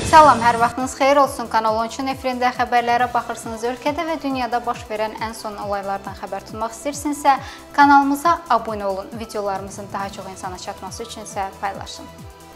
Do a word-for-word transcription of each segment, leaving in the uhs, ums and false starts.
Salam, hər vaxtınız xeyir olsun. Kanal on üçün efirində xəbərlərə baxırsınız. Ölkədə və dünyada baş verən ən son olaylardan xəbər tutmaq istəyirsinizsə, kanalımıza abunə olun. Videolarımızın daha çox insana çatması üçün isə paylaşın.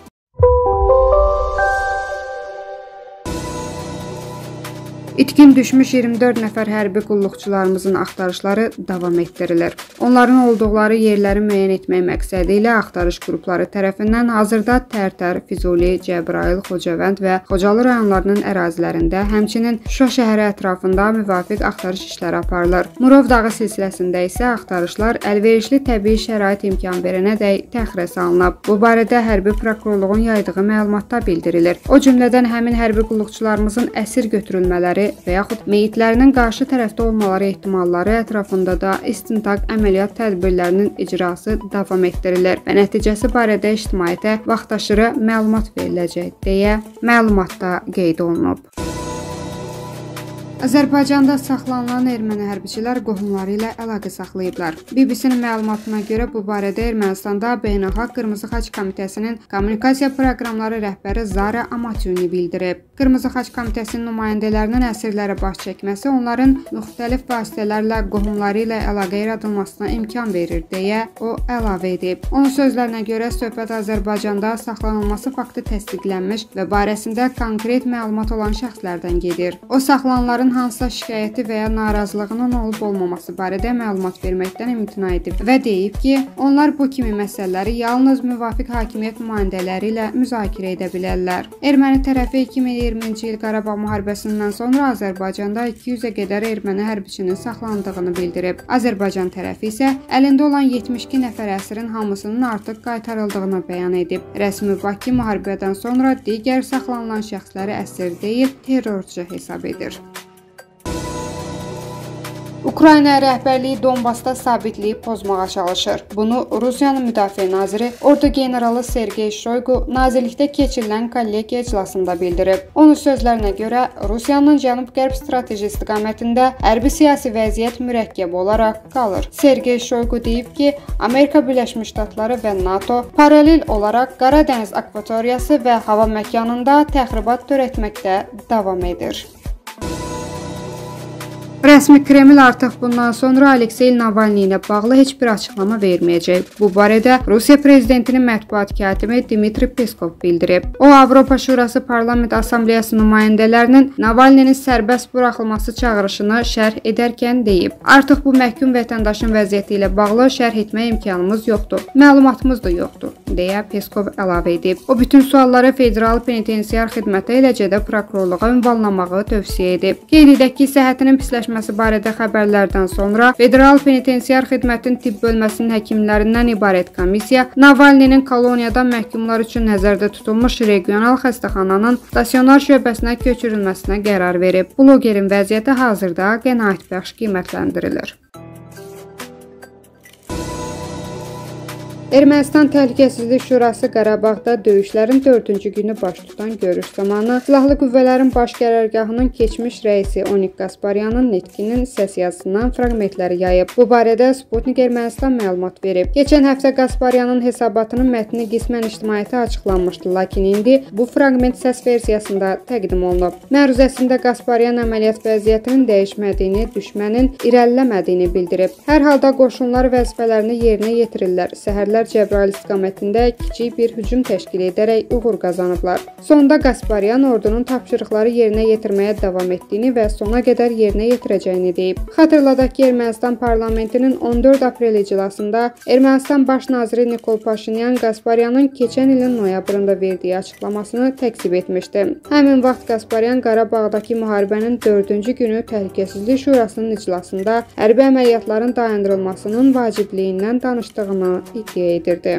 İtkin düşmüş iyirmi dörd nəfər hərbi qulluqçularımızın axtarışları davam etdirilir. Onların olduqları yerləri müəyyən etmək məqsədi ilə axtarış qrupları tərəfindən hazırda Tərtər, Füzuli, Cəbrayıl, Xocavənd və Xocalı rayonlarının ərazilərində, həmçinin Şuşa şəhəri ətrafında müvafiq axtarış işləri aparılır. Murov dağı silsiləsində isə axtarışlar əlverişli təbii şərait imkan verənədək təxirə salınıb. Bu barədə hərbi prokurorluğun yaydığı məlumatda bildirilir. O cümlədən həmin hərbi qulluqçularımızın əsir götürülmələri və yaxud meyitlərinin qarşı tərəfdə olmaları ehtimalları ətrafında da istintaq əməliyyat tədbirlərinin icrası davam etdirilir və nəticəsi barədə ictimaiyyətə vaxtaşırı məlumat veriləcək deyə məlumatda qeyd olunub. Azərbaycanda saxlanılan erməni hərbiçilər qohumları ilə əlaqə saxlayıblar. B B C-nin məlumatına görə bu barədə Ermənistanda Beynəlxalq Qırmızı Xaç Komitəsinin kommunikasiya proqramları rəhbəri Zara Amatyuni bildirib. Qırmızı Xaç Komitəsinin nümayəndələrinin əsirlərə baş çəkməsi onların müxtəlif vasitələrlə qohumları ilə əlaqə yaradılmasına imkan verir deyə o əlavə edib. Onun sözlərinə görə söhbət Azərbaycanda saxlanılması faktı təsdiqlənmiş və barəsində konkret məlumat olan şəxslərdən gedir. O saxlanılanların hansısa şikayəti və ya narazılığının olub-olmaması barədə məlumat verməkdən imtina edib və deyib ki, onlar bu kimi məsələləri yalnız müvafiq hakimiyyət nümayəndələri ilə müzakirə edə bilərlər. Erməni tərəfi iki min iyirminci il Qarabağ müharibəsindən sonra Azərbaycanda iki yüzə qədər erməni hərbiçinin saxlandığını bildirib. Azərbaycan tərəfi isə əlində olan yetmiş iki nəfər əsirin hamısının artıq qaytarıldığını bəyan edib. Rəsmi Bakı müharibədən sonra digər saxlanılan şəxsləri əsir deyil, terrorçu hesab edir. Ukrayna rəhbərliyi Donbasda sabitliyi pozmağa çalışır. Bunu Rusiyanın müdafiə naziri Ordu generalı Sergey Shoygu nazirlikdə keçirilən kollegiya iclasında bildirib. Onun sözlərinə görə Rusiyanın cənub-qərb strateji istiqamətində hərbi-siyasi vəziyyət mürəkkəb olaraq qalır. Sergey Shoygu deyib ki, Amerika Birləşmiş Ştatları və NATO paralel olaraq Qara Dəniz akvatoriyası və hava məkanında təxribat törətməkdə davam edir. Rəsmi Kreml artıq bundan sonra Aleksey Navalny ilə bağlı heç bir açıqlama verməyəcək. Bu barədə Rusiya prezidentinin mətbuat katibi Dmitri Peskov bildirib. O, Avropa Şurası Parlament Assambleyası nümayəndələrinin Navalny'nin sərbəst buraxılması çağırışını şərh edərkən deyib. Artıq bu məhkum vətəndaşın vəziyyəti ilə bağlı şərh etmək imkanımız yoxdur, məlumatımız da yoxdur, deyə Peskov əlavə edib. O, bütün sualları Federal Penitensiar Xidmətə, eləcə də prokurorluğa ünvanlamağı tövsiyə edib. Qeyd edək ki, səhhətinin pisləşməsi barədə xəbərlərdən sonra Federal Penitensiar Xidmətin tibb bölməsinin həkimlərindən ibarət komissiya Navalny'nin koloniyadan məhkumlar üçün nəzərdə tutulmuş regional xəstəxananın stasionar şöbəsinə köçürülməsinə qərar verib. Blogerin vəziyyəti hazırda qənaətbəxş qiymətləndirilir. Ermənistan Təhlükəsizlik Şurası Qarabağda döyüşlərin dördüncü günü baş tutan görüş zamanı Silahlı Qüvvələrin Baş Qərargahının keçmiş rəisi Onik Qasparyanın nitqinin səs yazısından fraqmentləri yayıb. Bu barədə Sputnik Ermənistan məlumat verib. Keçən həftə Qasparyanın hesabatının mətni qismən ictimaiyyətə açıqlanmışdı, lakin indi bu fraqment səs versiyasında təqdim olunub. Məruzəsində Qasparyan əməliyyat vəziyyətinin dəyişmədiyini, düşmənin irəliləmədiyini bildirib. Hər halda qoşunlar vəzifələrini yerinə yetirirlər. Səhərlər Cəbrayıl istiqamətində kiçik bir hücum təşkil edərək uğur qazanıblar. Sonda Qasparyan ordunun tapşırıqları yerinə yetirməyə davam etdiyini və sona qədər yerinə yetirəcəyini deyib. Xatırladaq ki, Ermənistan parlamentinin on dörd aprel iclasında Ermənistan baş naziri Nikol Paşinyan Qasparyanın keçən ilin noyabrında verdiyi açıqlamasını təkzib etmişdi. Həmin vaxt Qasparyan Qarabağdakı müharibənin dördüncü günü Təhlükəsizlik Şurasının iclasında hərbi əməliyyatların dayandırılmasının vacibliyindən danışdığını iddia edirdi.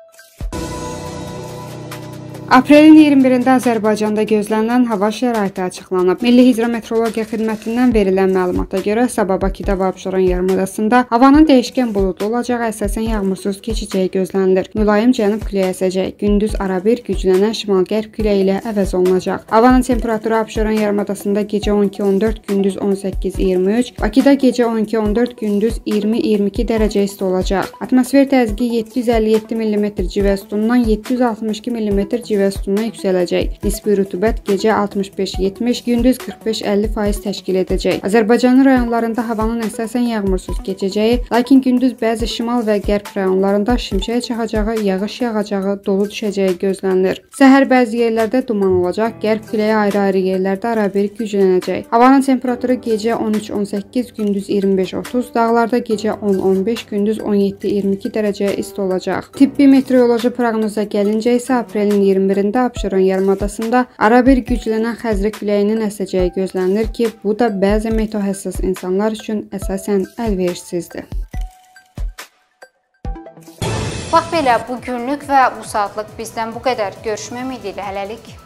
Aprelin iyirmi birində Azərbaycanda gözlənilən hava şəraiti açıqlanıb. Milli Hidrometeorologiya Xidmətindən verilən məlumata görə sabah Bakıda və Abşeron yarımadasında havanın dəyişkən buludlu olacağı, əsasən yağmursuz keçəcəyi gözlənilir. Mülayim cənub küləyi əsəcək. Gündüz arabir güclənən şimal-qərb küləyi ilə əvəz olunacaq. Havanın temperaturu Abşeron yarımadasında gecə on iki on dörd, gündüz on səkkiz iyirmi üç, Bakıda gecə on iki on dörd, gündüz iyirmi iyirmi iki dərəcə isti olacaq. Atmosfer təzyiqi yeddi yüz əlli yeddi millimetr civə sütunundan yeddi yüz altmış iki millimetr civə şivə sütununa yüksələcək. Nisbi rütubət gecə altmış beş yetmiş, gündüz qırx beş əlli faiz təşkil edəcək. Azərbaycanın rayonlarında havanın əsasən yağmursuz keçəcəyi, lakin gündüz bəzi şimal və qərb rayonlarında şimşək çaxacağı, yağış yağacağı, dolu düşəcəyi gözlənilir. Səhər bəzi yerlərdə duman olacaq, qərb küləyi ayrı-ayrı yerlərdə arabir güclənəcək. Havanın temperaturu gecə on üç on səkkiz, gündüz iyirmi beş otuz, dağlarda gecə on on beş, gündüz on yeddi iyirmi iki dərəcəyə isti olacaq. Tibbi meteoroloji proqnoza gəlincə isə aprelin iyirmi birində Abşeron yarımadasında arabir güclənən xəzri küləyinin əsəcəyi gözlənilir ki, bu da bəzi meteohəssas insanlar üçün əsasən əlverişsizdir. Bax belə, bu günlük və bu saatlıq bizdən bu qədər. Görüşmək ümidi ilə hələlik.